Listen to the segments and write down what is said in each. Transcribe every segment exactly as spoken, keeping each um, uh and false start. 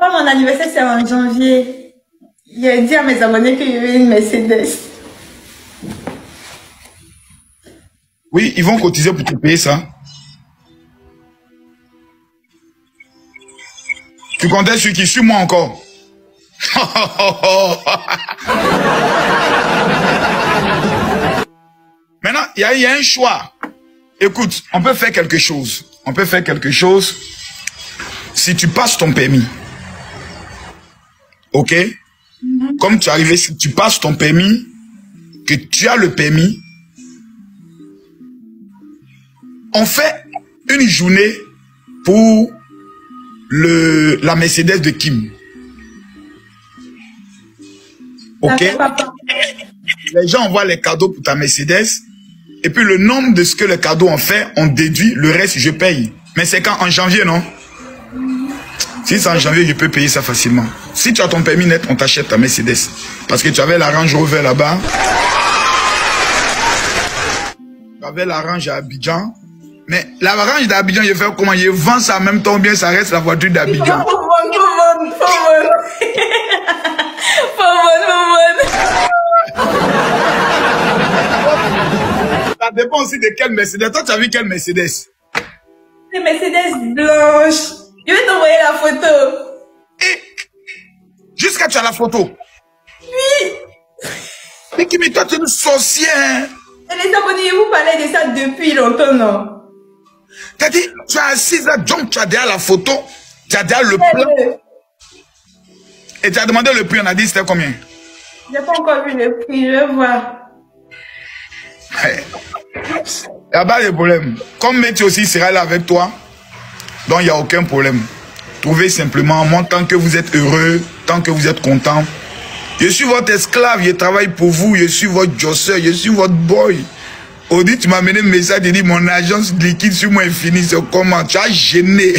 Comme mon anniversaire c'est en janvier, j'ai dit à mes abonnés qu'il y avait une Mercedes. Oui, ils vont cotiser pour te payer ça. Tu comptais sur qui? Sur moi encore. Maintenant, il y, y a un choix. Écoute, on peut faire quelque chose. On peut faire quelque chose si tu passes ton permis. Ok? Mm-hmm. Comme tu es arrivé, si tu passes ton permis, que tu as le permis, on fait une journée pour le, la Mercedes de Kim. Ok? Les gens envoient les cadeaux pour ta Mercedes. Et puis le nombre de ce que les cadeaux ont fait, on déduit. Le reste, je paye. Mais c'est quand? En janvier, non? Si c'est en janvier, je peux payer ça facilement. Si tu as ton permis net, on t'achète ta Mercedes. Parce que tu avais la Range Rover là-bas. Tu avais la Range à Abidjan. Mais la Range d'Abidjan, je fais comment? Je vends ça en même temps, bien ça reste la voiture d'Abidjan. Faut vendre, faut vendre, faut vendre. Faut vendre, faut vendre. Ça dépend aussi de quelle Mercedes. Toi, tu as vu quelle Mercedes? C'est Mercedes blanche. Je vais t'envoyer la photo. Et jusqu'à tu as la photo? Oui. Mais qui mais toi, tu es une sorcière. Et les abonnés, vous parlez de ça depuis longtemps, non? T'as dit, tu as assis là, donc tu as déjà la photo, tu as déjà le plan. Et tu as demandé le prix, on a dit c'était combien? J'ai pas encore vu le prix, je vais voir. Il n'y a pas de problème. Comme Métis aussi sera là avec toi, donc il n'y a aucun problème. Trouvez simplement, moi, tant que vous êtes heureux, tant que vous êtes content. Je suis votre esclave, je travaille pour vous, je suis votre josseur, je suis votre boy. Audi, tu m'as amené un message, tu dis mon agence liquide sur moi est finie, c'est comment? Tu as gêné.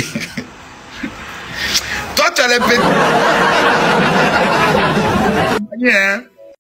Toi, tu as les péter. Hein?